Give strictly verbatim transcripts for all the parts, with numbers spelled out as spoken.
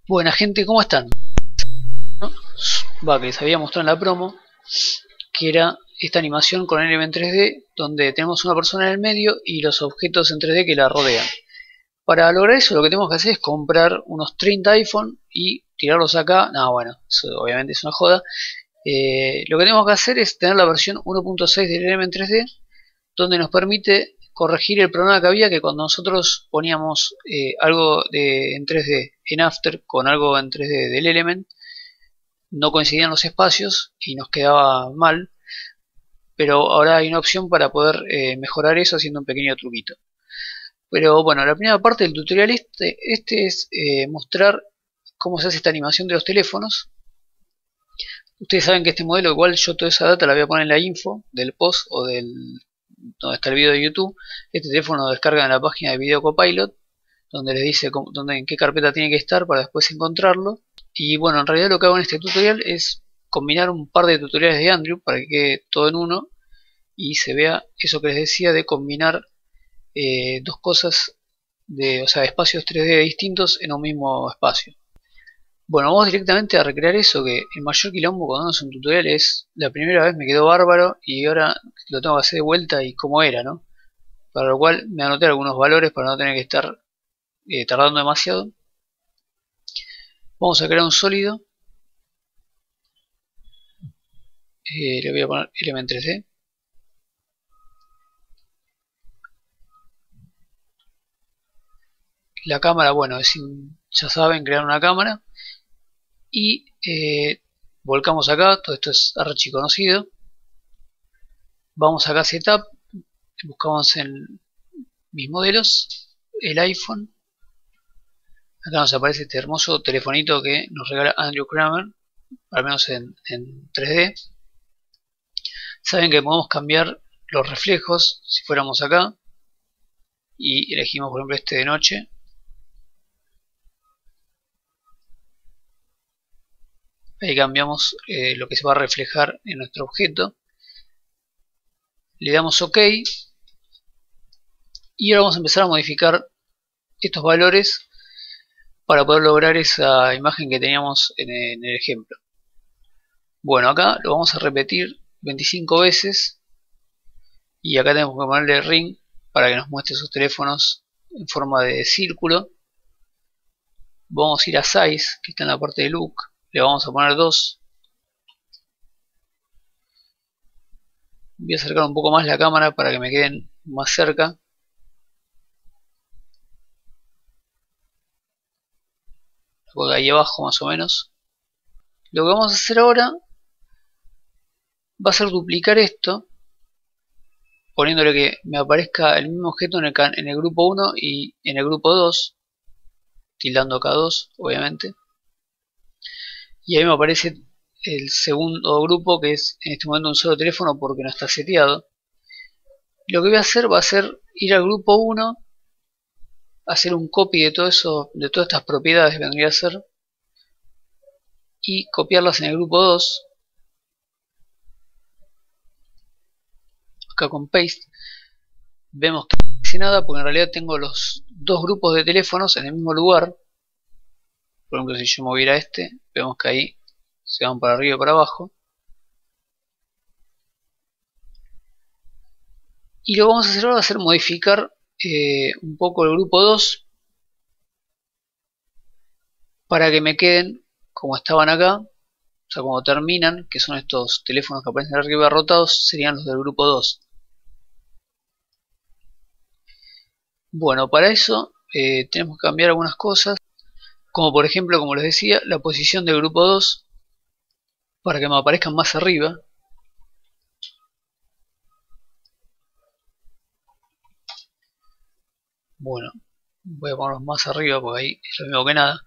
Buena gente, ¿cómo están? ¿No? Va, que les había mostrado en la promo que era esta animación con Element tres D donde tenemos una persona en el medio y los objetos en tres D que la rodean. Para lograr eso lo que tenemos que hacer es comprar unos treinta iPhone y tirarlos acá. No, bueno, eso obviamente es una joda. Eh, lo que tenemos que hacer es tener la versión uno punto seis del Element tres D donde nos permite corregir el problema que había que cuando nosotros poníamos eh, algo de, en tres D en After con algo en tres D del Element, no coincidían los espacios y nos quedaba mal, pero ahora hay una opción para poder eh, mejorar eso haciendo un pequeño truquito. Pero bueno, la primera parte del tutorial este, este es eh, mostrar cómo se hace esta animación de los teléfonos. Ustedes saben que este modelo, igual yo toda esa data la voy a poner en la info del post o del donde está el video de YouTube. Este teléfono lo descargan en la página de Video Copilot, donde les dice cómo, dónde, en qué carpeta tiene que estar para después encontrarlo. Y bueno, en realidad lo que hago en este tutorial es combinar un par de tutoriales de Andrew para que quede todo en uno y se vea eso que les decía de combinar eh, dos cosas, de, o sea, espacios tres D distintos en un mismo espacio. Bueno, vamos directamente a recrear eso, que el mayor quilombo cuando uno hace un tutorial es la primera vez me quedó bárbaro y ahora lo tengo que hacer de vuelta y como era, ¿no? Para lo cual me anoté algunos valores para no tener que estar eh, tardando demasiado. Vamos a crear un sólido. Eh, le voy a poner Element tres D. La cámara, bueno, es, ya saben, crear una cámara. Y eh, volcamos acá, todo esto es archiconocido. Vamos acá a Setup, buscamos en mis modelos, el iPhone. Acá nos aparece este hermoso telefonito que nos regala Andrew Kramer, al menos en, en tres D. Saben que podemos cambiar los reflejos si fuéramos acá y elegimos por ejemplo este de noche. Ahí cambiamos eh, lo que se va a reflejar en nuestro objeto. Le damos OK. Y ahora vamos a empezar a modificar estos valores para poder lograr esa imagen que teníamos en el, en el ejemplo. Bueno, acá lo vamos a repetir veinticinco veces. Y acá tenemos que ponerle ring para que nos muestre esos teléfonos en forma de círculo. Vamos a ir a size, que está en la parte de look. Le vamos a poner dos. Voy a acercar un poco más la cámara para que me queden más cerca. La pongo ahí abajo más o menos. Lo que vamos a hacer ahora va a ser duplicar esto, poniéndole que me aparezca el mismo objeto en el, en el grupo uno y en el grupo dos, tildando K dos obviamente. Y ahí me aparece el segundo grupo, que es en este momento un solo teléfono porque no está seteado. Lo que voy a hacer va a ser ir al grupo uno, hacer un copy de todo eso, de todas estas propiedades que vendría a ser, y copiarlas en el grupo dos. Acá con paste vemos que no dice nada porque en realidad tengo los dos grupos de teléfonos en el mismo lugar. Por ejemplo, si yo moviera este, vemos que ahí se van para arriba y para abajo. Y lo que vamos a hacer ahora va a ser modificar eh, un poco el grupo dos para que me queden como estaban acá. O sea, como terminan, que son estos teléfonos que aparecen arriba rotados, serían los del grupo dos. Bueno, para eso eh, tenemos que cambiar algunas cosas, como por ejemplo, como les decía, la posición del grupo dos para que me aparezcan más arriba. Bueno, voy a ponerlos más arriba porque ahí es lo mismo que nada.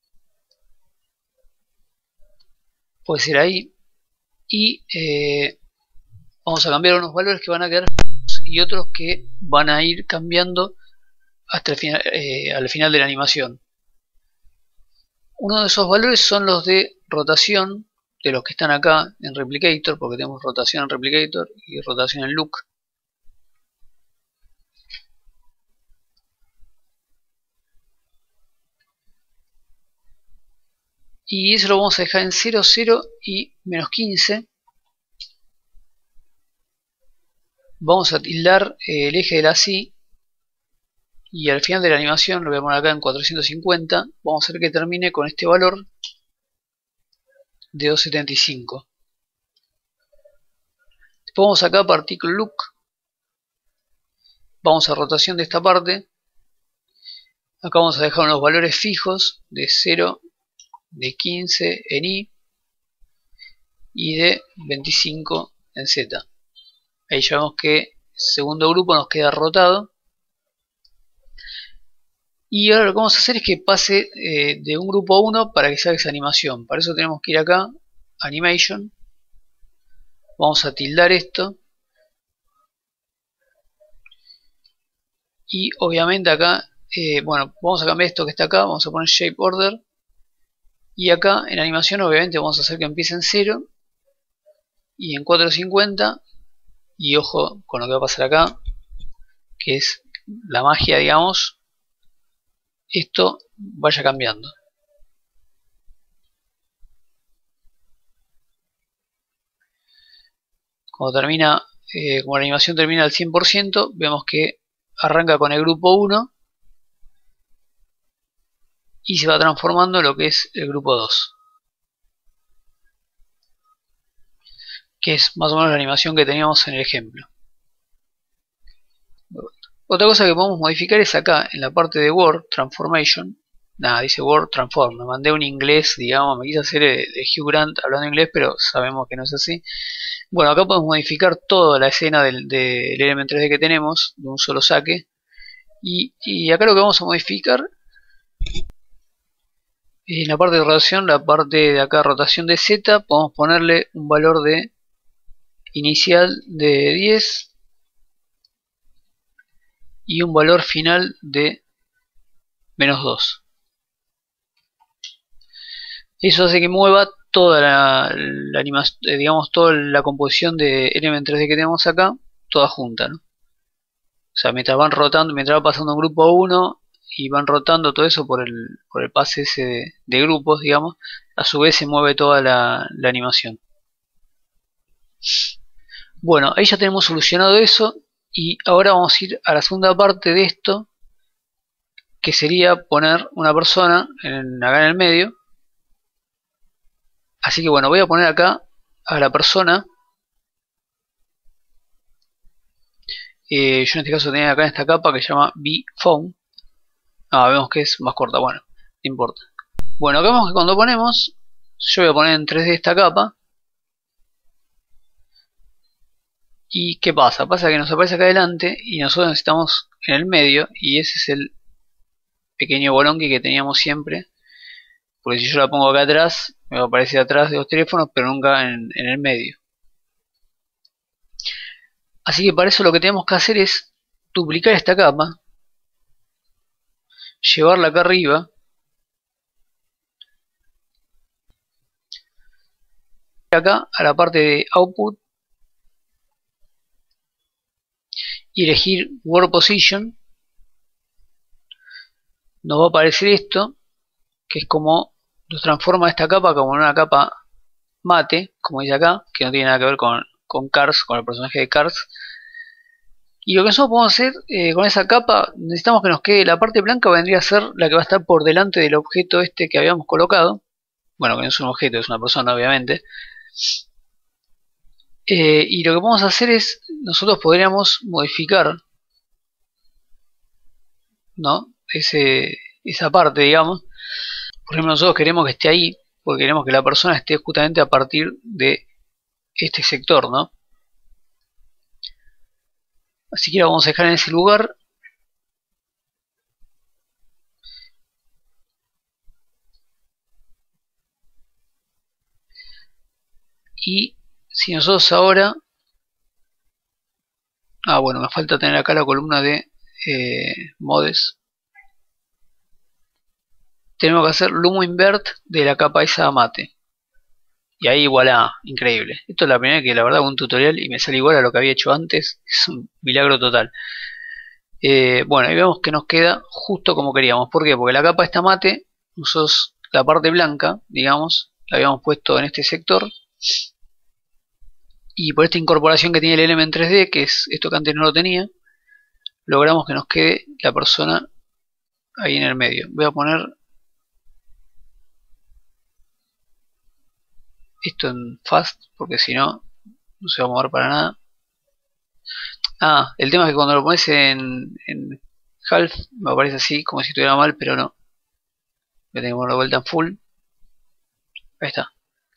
Puede ser ahí. Y eh, vamos a cambiar unos valores que van a quedar y otros que van a ir cambiando hasta el final, eh, al final de la animación. Uno de esos valores son los de rotación, de los que están acá en Replicator, porque tenemos rotación en Replicator y rotación en Look. y eso lo vamos a dejar en cero, cero y menos quince. Vamos a tildar eh, el eje de la C y al final de la animación lo voy a poner acá en cuatrocientos cincuenta. Vamos a hacer que termine con este valor de doscientos setenta y cinco. Después vamos acá a Particle Look, vamos a rotación de esta parte. Acá vamos a dejar unos valores fijos de cero, de quince en Y y de veinticinco en Z. Ahí ya vemos que el segundo grupo nos queda rotado. Y ahora lo que vamos a hacer es que pase eh, de un grupo a uno para que se haga esa animación. Para eso tenemos que ir acá, Animation. Vamos a tildar esto. Y obviamente acá, eh, bueno, vamos a cambiar esto que está acá. Vamos a poner Shape Order. Y acá en animación obviamente vamos a hacer que empiece en cero. Y en cuatrocientos cincuenta. Y ojo con lo que va a pasar acá, que es la magia, digamos. Esto vaya cambiando. Cuando termina, eh, como la animación termina al cien por ciento, vemos que arranca con el grupo uno y se va transformando en lo que es el grupo dos, que es más o menos la animación que teníamos en el ejemplo. Otra cosa que podemos modificar es acá en la parte de Word Transformation. Nada, dice Word Transform. Me mandé un inglés, digamos, me quise hacer de, de Hugh Grant hablando inglés, pero sabemos que no es así. Bueno, acá podemos modificar toda la escena del, del Element tres D que tenemos de un solo saque. Y, y acá lo que vamos a modificar en la parte de rotación, la parte de acá rotación de Z, podemos ponerle un valor de inicial de diez y un valor final de menos dos. Eso hace que mueva toda la, la animación, digamos, toda la composición de Element tres D que tenemos acá, toda junta, ¿no? O sea, mientras van rotando, mientras va pasando un grupo a uno y van rotando todo eso por el, por el pase ese de, de grupos, digamos, a su vez se mueve toda la, la animación. Bueno, ahí ya tenemos solucionado eso y ahora vamos a ir a la segunda parte de esto, que sería poner una persona en, acá en el medio. Así que bueno, voy a poner acá a la persona. Eh, yo en este caso tenía acá en esta capa que se llama BePhone. Ah, vemos que es más corta, bueno, no importa. Bueno, acá vemos que cuando ponemos, yo voy a poner en tres D esta capa. ¿Y qué pasa? Pasa que nos aparece acá adelante y nosotros necesitamos en el medio, y ese es el pequeño bolonqui que teníamos siempre. Porque si yo la pongo acá atrás, me va a aparecer atrás de los teléfonos, pero nunca en, en el medio. Así que para eso lo que tenemos que hacer es duplicar esta capa, llevarla acá arriba, acá a la parte de Output, y elegir World Position. Nos va a aparecer esto, que es como nos transforma esta capa como en una capa mate, como dice acá, que no tiene nada que ver con, con Cars, con el personaje de Cars. Y lo que nosotros podemos hacer eh, con esa capa, necesitamos que nos quede la parte blanca, vendría a ser la que va a estar por delante del objeto este que habíamos colocado. Bueno, que no es un objeto, es una persona obviamente. Eh, y lo que podemos hacer es, nosotros podríamos modificar, ¿no? Ese, esa parte, digamos. Por ejemplo, nosotros queremos que esté ahí, porque queremos que la persona esté justamente a partir de este sector, ¿no? Así que la vamos a dejar en ese lugar. Y si nosotros ahora... Ah, bueno, me falta tener acá la columna de eh, modes. Tenemos que hacer Lumo Invert de la capa esa mate. Y ahí voilà, increíble. Esto es la primera que la verdad hago un tutorial y me sale igual a lo que había hecho antes. Es un milagro total. Eh, bueno, ahí vemos que nos queda justo como queríamos. ¿Por qué? Porque la capa está mate. Nosotros la parte blanca, digamos, la habíamos puesto en este sector, y por esta incorporación que tiene el Element tres D, que es esto que antes no lo tenía, logramos que nos quede la persona ahí en el medio. Voy a poner esto en Fast, porque si no, no se va a mover para nada. Ah, el tema es que cuando lo pones en, en Half, me aparece así, como si estuviera mal, pero no. Voy a tener que ponerlo de vuelta en Full. Ahí está.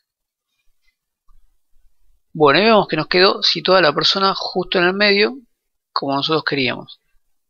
Bueno, ahí vemos que nos quedó situada la persona justo en el medio, como nosotros queríamos.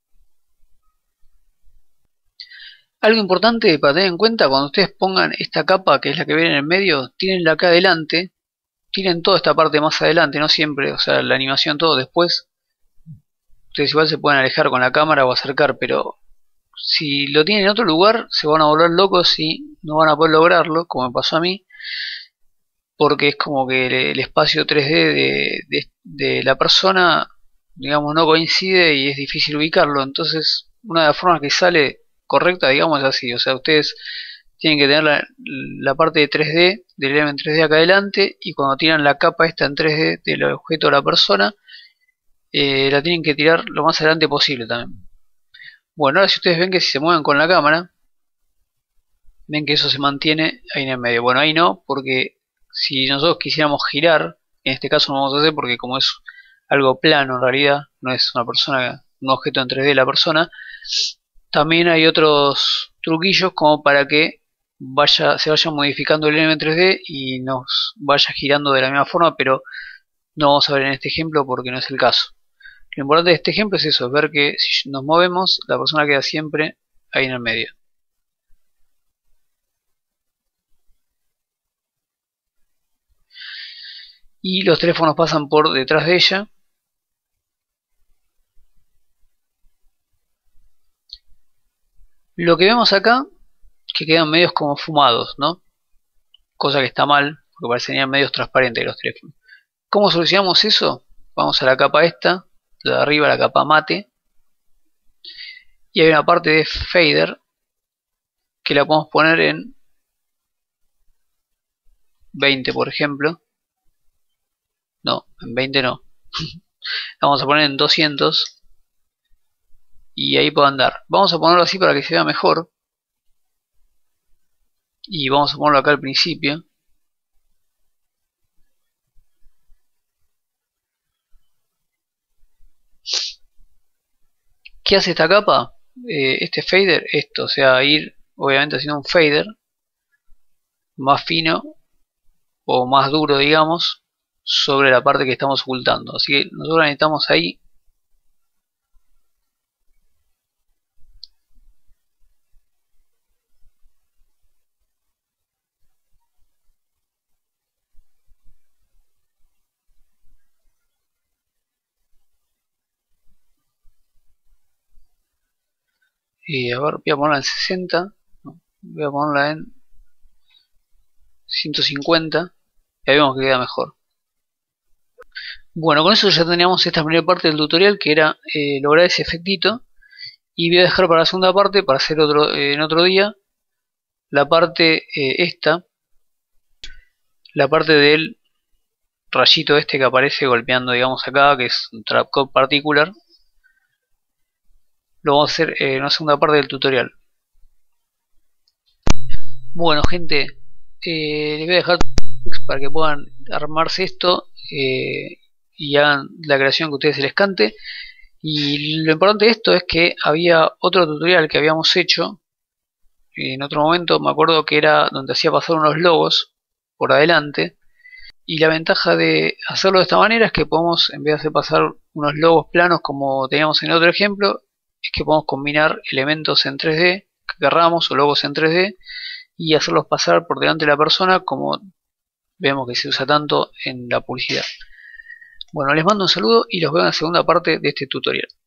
Algo importante para tener en cuenta: cuando ustedes pongan esta capa, que es la que ven en el medio, tírenla acá adelante, tiren toda esta parte más adelante, no siempre, o sea, la animación todo después. Ustedes igual se pueden alejar con la cámara o acercar, pero si lo tienen en otro lugar se van a volver locos y no van a poder lograrlo, como me pasó a mí, porque es como que el espacio tres D de, de, de la persona, digamos, no coincide y es difícil ubicarlo. Entonces, una de las formas que sale correcta, digamos, es así: o sea, ustedes tienen que tener la, la parte de tres D del Element tres D acá adelante, y cuando tiran la capa esta en tres D del objeto de la persona, eh, la tienen que tirar lo más adelante posible también. Bueno, ahora si ustedes ven que si se mueven con la cámara, ven que eso se mantiene ahí en el medio. Bueno, ahí no, porque si nosotros quisiéramos girar, en este caso no vamos a hacer, porque como es algo plano en realidad, no es una persona, un objeto en tres D la persona. También hay otros truquillos como para que vaya, se vaya modificando el Element tres D y nos vaya girando de la misma forma, pero no vamos a ver en este ejemplo porque no es el caso. Lo importante de este ejemplo es eso: es ver que si nos movemos, la persona queda siempre ahí en el medio. Y los teléfonos pasan por detrás de ella. Lo que vemos acá, que quedan medios como fumados, ¿no? Cosa que está mal, porque parecerían medios transparentes los teléfonos. ¿Cómo solucionamos eso? Vamos a la capa esta, la de arriba, la capa mate, y hay una parte de fader que la podemos poner en veinte, por ejemplo. No, en veinte no. La vamos a poner en doscientos y ahí puede andar. Vamos a ponerlo así para que se vea mejor, y vamos a ponerlo acá al principio. ¿Qué hace esta capa? Eh, este fader, esto, o sea, ir obviamente haciendo un fader más fino o más duro, digamos, sobre la parte que estamos ocultando. Así que nosotros necesitamos ahí y a ver, voy a ponerla en sesenta, no, voy a ponerla en ciento cincuenta, y ahí vemos que queda mejor. Bueno, con eso ya teníamos esta primera parte del tutorial, que era eh, lograr ese efectito, y voy a dejar para la segunda parte, para hacer otro eh, en otro día, la parte eh, esta, la parte del rayito este que aparece golpeando, digamos, acá, que es un trapcode particular. Lo vamos a hacer eh, en una segunda parte del tutorial. Bueno, gente, eh, les voy a dejar links para que puedan armarse esto eh, y hagan la creación que a ustedes se les cante. Y lo importante de esto es que había otro tutorial que habíamos hecho en otro momento, me acuerdo que era donde hacía pasar unos logos por adelante. Y la ventaja de hacerlo de esta manera es que podemos, en vez de hacer pasar unos logos planos como teníamos en otro ejemplo, es que podemos combinar elementos en tres D que querramos o logos en tres D y hacerlos pasar por delante de la persona, como vemos que se usa tanto en la publicidad. Bueno, les mando un saludo y los veo en la segunda parte de este tutorial.